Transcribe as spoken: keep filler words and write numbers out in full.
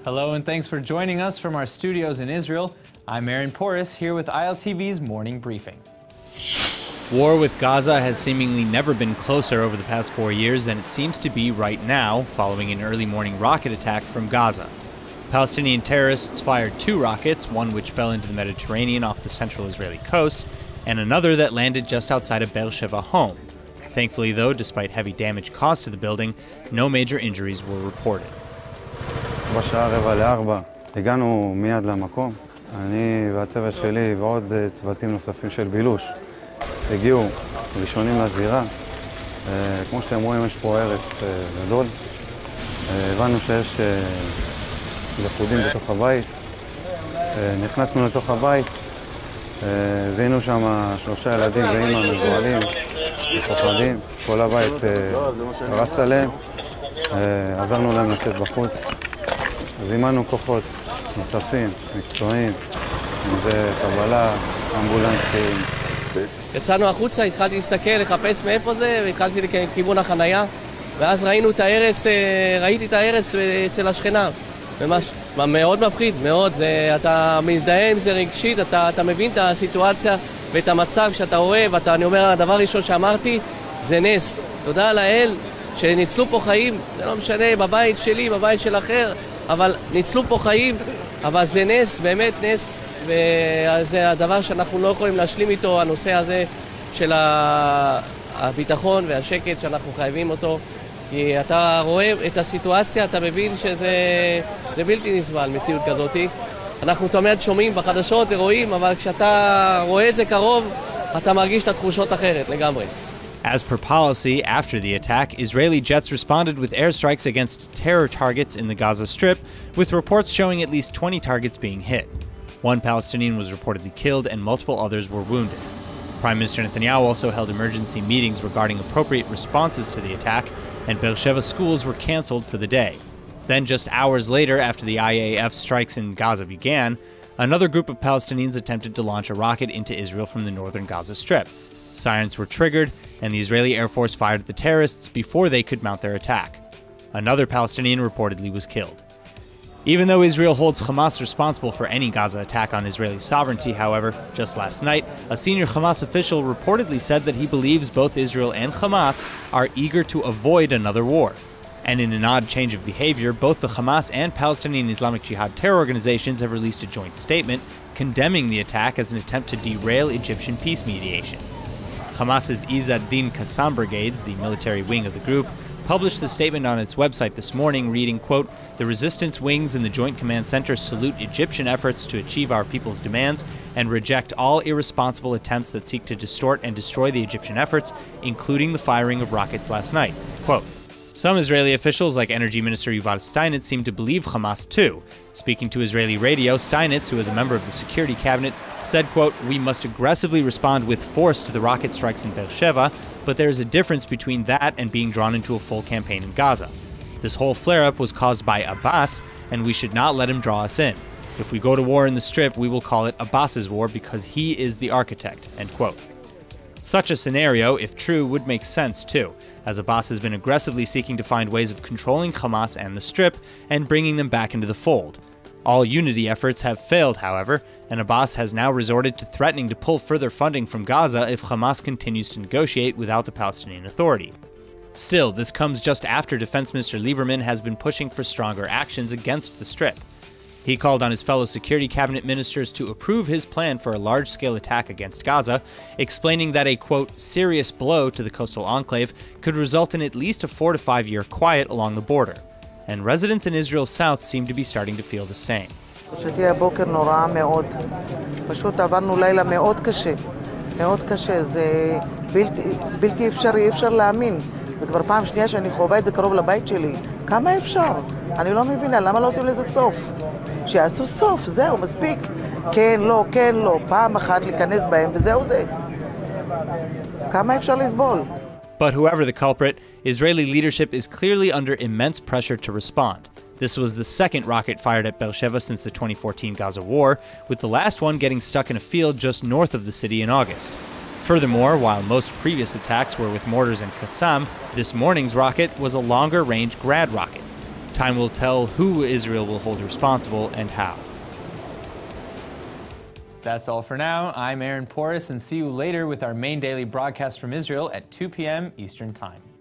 Hello and thanks for joining us from our studios in Israel. I'm Aaron Porras here with I L T V's Morning Briefing. War with Gaza has seemingly never been closer over the past four years than it seems to be right now, following an early morning rocket attack from Gaza. Palestinian terrorists fired two rockets, one which fell into the Mediterranean off the central Israeli coast, and another that landed just outside of Beersheva home. Thankfully, though, despite heavy damage caused to the building, no major injuries were reported. בשעה רבע לארבע הגענו מיד למקום. אני והצוות שלי ועוד צוותים נוספים של בילוש הגיעו ראשונים לזירה. כמו שאתם רואים, יש פה הרס גדול. הבנו שיש לכודים בתוך הבית. נכנסנו לתוך הבית. זיהינו שם שלושה ילדים ואמא מבוהלים, מפוחדים. כל הבית הרס עליהם. עזרנו להם לצאת בחוץ. זימנו כוחות נוספים, מקצועיים, אם זה קבלה, אמבולנסים. יצאנו החוצה, התחלתי להסתכל, לחפש מאיפה זה, והתחלתי לכיוון החנייה, ואז ראינו את ההרס, ראיתי את ההרס אצל השכנה. ממש, מאוד מפחיד, מאוד. זה, אתה מזדהה עם זה רגשית, אתה, אתה מבין את הסיטואציה ואת המצב שאתה רואה, ואתה, אני אומר, הדבר הראשון שאמרתי, זה נס. תודה לאל שניצלו פה חיים, זה לא משנה, בבית שלי, בבית של אחר, אבל ניצלו פה חיים, אבל זה נס, באמת נס, וזה הדבר שאנחנו לא יכולים להשלים איתו, הנושא הזה של הביטחון והשקט שאנחנו חייבים אותו, כי אתה רואה את הסיטואציה, אתה מבין שזה זה בלתי נסבל, מציאות כזאת. אנחנו תמיד שומעים בחדשות ורואים, אבל כשאתה רואה את זה קרוב, אתה מרגיש את התחושות אחרת לגמרי. As per policy, after the attack, Israeli jets responded with airstrikes against terror targets in the Gaza Strip, with reports showing at least twenty targets being hit. One Palestinian was reportedly killed and multiple others were wounded. Prime Minister Netanyahu also held emergency meetings regarding appropriate responses to the attack, and Beersheva schools were canceled for the day. Then, just hours later, after the I A F strikes in Gaza began, another group of Palestinians attempted to launch a rocket into Israel from the northern Gaza Strip. Sirens were triggered, and the Israeli Air Force fired at the terrorists before they could mount their attack. Another Palestinian reportedly was killed. Even though Israel holds Hamas responsible for any Gaza attack on Israeli sovereignty, however, just last night, a senior Hamas official reportedly said that he believes both Israel and Hamas are eager to avoid another war. And in an odd change of behavior, both the Hamas and Palestinian Islamic Jihad terror organizations have released a joint statement condemning the attack as an attempt to derail Egyptian peace mediation. Hamas's Izz ad-Din Qassam brigades, the military wing of the group, published the statement on its website this morning, reading, quote, "The resistance wings in the Joint Command Center salute Egyptian efforts to achieve our people's demands and reject all irresponsible attempts that seek to distort and destroy the Egyptian efforts, including the firing of rockets last night." Quote, some Israeli officials, like Energy Minister Yuval Steinitz, seem to believe Hamas too. Speaking to Israeli radio, Steinitz, who is a member of the Security Cabinet, said, quote, "We must aggressively respond with force to the rocket strikes in Beersheva, but there is a difference between that and being drawn into a full campaign in Gaza. This whole flare-up was caused by Abbas, and we should not let him draw us in. If we go to war in the Strip, we will call it Abbas's war because he is the architect," end quote. Such a scenario, if true, would make sense too, as Abbas has been aggressively seeking to find ways of controlling Hamas and the Strip and bringing them back into the fold. All unity efforts have failed, however, and Abbas has now resorted to threatening to pull further funding from Gaza if Hamas continues to negotiate without the Palestinian Authority. Still, this comes just after Defense Minister Lieberman has been pushing for stronger actions against the Strip. He called on his fellow security cabinet ministers to approve his plan for a large-scale attack against Gaza, explaining that a, quote, "serious blow to the coastal enclave could result in at least a four to five year quiet along the border." And residents in Israel's south seem to be starting to feel the same. שתהיה הבוקר נוראה מאוד. פשוט עברנו לילה מאוד קשה. מאוד קשה. זה בלתי, בלתי אפשרי, אי אפשר להאמין. זה כבר פעם שנייה שאני חווה את זה קרוב לבית שלי. כמה אפשר? אני לא מבינה, למה לא עושים לזה סוף? שיעשו סוף, זהו, מספיק. כן, לא, כן, לא. פעם אחת להיכנס בהם, וזהו זה. כמה אפשר לסבול? But whoever the culprit, Israeli leadership is clearly under immense pressure to respond. This was the second rocket fired at Beersheva since the twenty fourteen Gaza war, with the last one getting stuck in a field just north of the city in August. Furthermore, while most previous attacks were with mortars and Qassam, this morning's rocket was a longer-range Grad rocket. Time will tell who Israel will hold responsible and how. That's all for now. I'm Aaron Porras, and see you later with our main daily broadcast from Israel at two p m Eastern Time.